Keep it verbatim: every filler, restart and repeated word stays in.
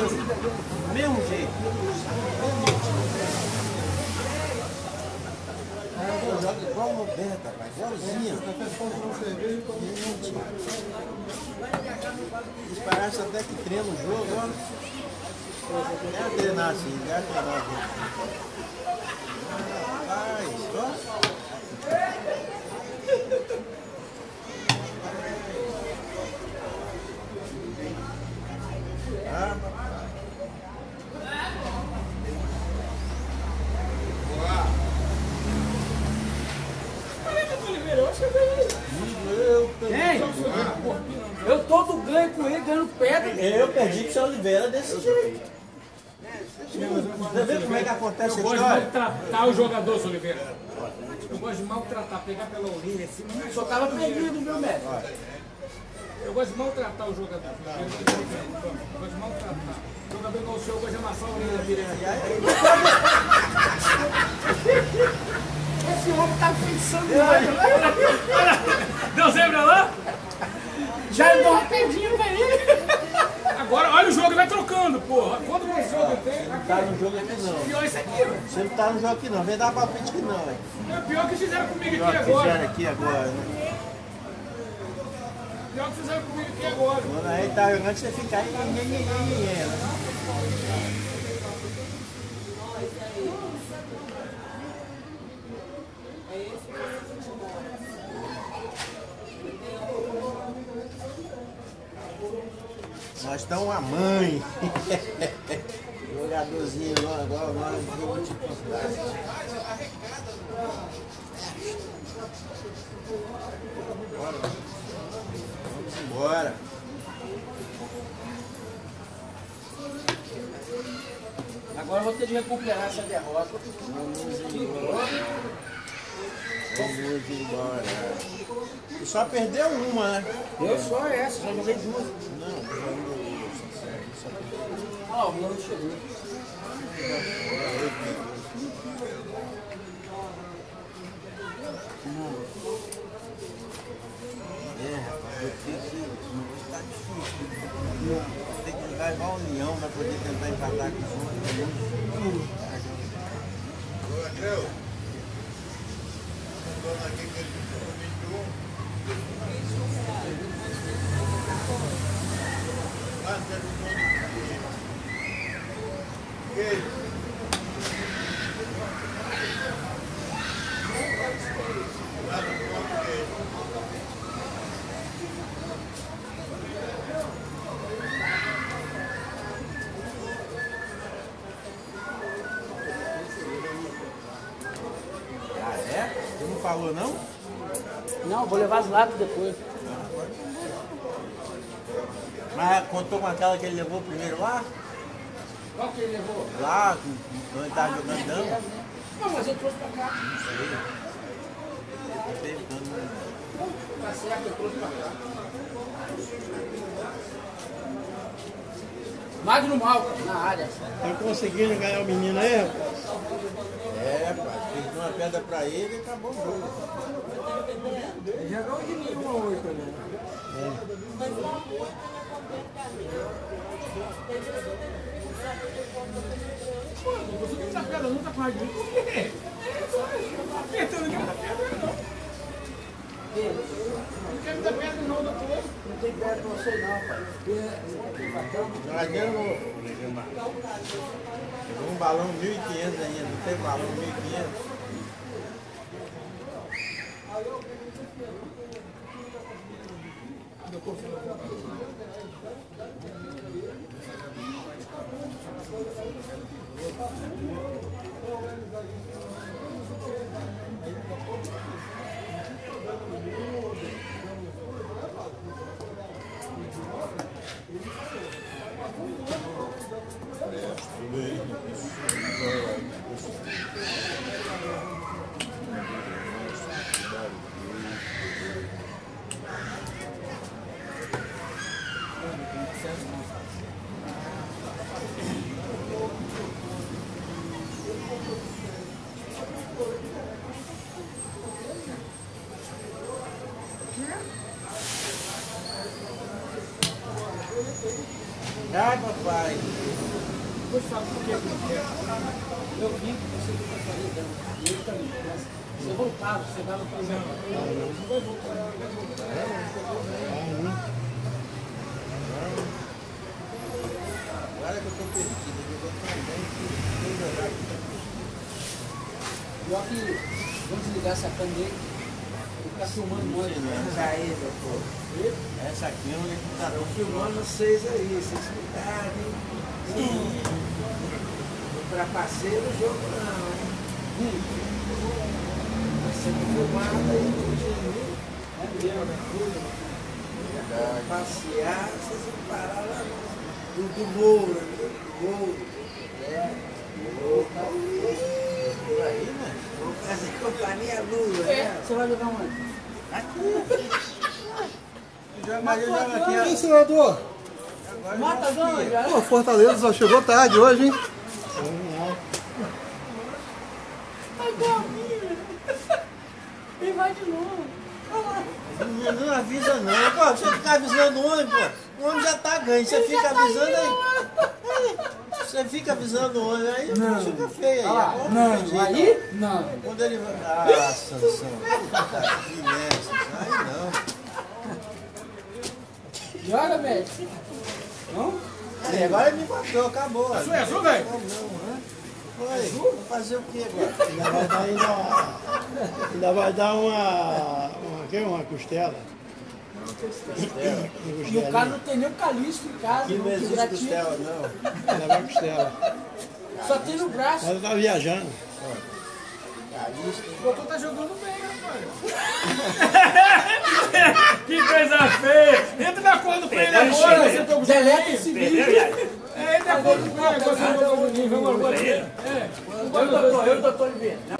Do mesmo jeito. Eu jogo igual o Roberto, rapaz. Igualzinho. Eles parecem até que treinam o jogo, ó. Deve treinar assim, deve treinar o jogo. Rapaz, ó. Ah, Eu todo ganho com ele, ganhando pedra. eu perdi pro seu Oliveira desse jeito. Você vê como é que acontece a Eu gosto de história? maltratar o jogador, seu Oliveira. Eu gosto de maltratar, pegar pela orelha assim. Eu só tava perdido, meu mestre. Eu gosto de maltratar o jogador. Eu gosto de maltratar. O jogador igual o senhor, eu gosto de amassar a orelha dele. Esse homem tá pensando em Deu zebra lá? Já deu uma pedinha pra ele. Agora, olha o jogo, vai trocando, porra. Quando o jogo tem. Não tá no jogo aqui não. Pior isso aqui, velho. Você não tá no jogo aqui não, vem dar palpite aqui não, velho. É pior que fizeram comigo Pior aqui que agora. fizeram aqui agora, né? Pior que fizeram comigo aqui agora. Quando a gente tá jogando, você fica aí, nhê, nhê, nhê, nhê, né? Nós estamos uma mãe. Jogadorzinho agora, agora, agora, vou te contar. Vamos embora. Agora eu vou ter de recuperar essa derrota. Vamos embora. Vamos embora. Tu só perdeu uma, né? Eu só essa, já joguei duas. Não, jogou. Ah, o Bruno chegou. É, rapaz, eu tenho que. Tá difícil. Tem que jogar igual o Leão pra poder tentar empatar com os outros. Ô, André, tô aqui que ele prometeu. Lá, você não pode. Que? Ah, é? Você não falou não? Não, vou levar as latas depois. Mas contou com aquela que ele levou primeiro lá? Qual que ele levou? Lá, quando ele tava jogando dama? Não, mas eu trouxe pra cá. Não sei. Eu tô tentando. Tá certo, eu trouxe pra cá. Magno Malca, na área. Tá conseguindo ganhar o menino aí, rapaz? É, pai. Fez uma pedra pra ele e acabou o jogo. Já ganhou de mim uma oito, né? Pô, você não tá pedra, não tá com a gente. Por quê? Tá apertando aqui, não tá pedra, não. Não quero dar pedra, não, doutor. Não tem pedra pra você, não, pai. Jogador novo. Pegou um balão mil e quinhentos ainda, não tem balão mil e quinhentos. Já, pai. Depois fala por que eu eu vim com você que eu falei, e ele também. Mas você voltava, você dava para exemplo. Não vai voltar, não vai voltar. Agora que eu tô perdido, eu vou também que jogar aqui. Pior que, vamos desligar essa câmera aí, ele tá filmando nós, né? Essa aí, meu povo. Essa aqui é um computador. Estou filmando vocês aí, vocês cuidarem. Trapaceiro o jogo não, hein? Vai ser filmado aí no dia. É mesmo, né? Passear, vocês vão parar lá no do Moura, do Moura. É. Opa, por aí, né? Vou fazer companhia Lula, né? Você vai jogar onde? Aqui. Mas eu jogo aqui, E aí, senador? agora Mata não, já. Pô, Fortaleza só chegou tarde hoje, hein? Ai, Palminha. E vai de novo. Não, não avisa não, pô, você fica avisando o homem, pô. O homem já tá ganho, você fica avisando aí. Você fica avisando o homem aí, Não. fica feio aí. Ah, Agora não, tem jeito, aí não. ó. Quando ele vai. Ah, Sansão. Puta que merda, Sansão. Aí não. Joga, médico. Não? Aí, agora ele me matou, acabou. Azul é azul, velho? Não, não, né? Foi. Vou fazer o que agora? Ainda vai dar, ainda, ainda vai dar uma, uma, que, uma costela. E o cara não tem nem o caliço em casa. Aqui não que existe gratinha. costela, não. Ainda vai costela. Só tem no braço. Ela tá viajando. O doutor tá jogando bem, rapaz. Que coisa feia. Entra na cor do prêmio agora. Você tá deleta esse vídeo. É, entra na cor do prêmio agora. Vamos agora. É. Eu, doutor, eu, doutor Oliveira.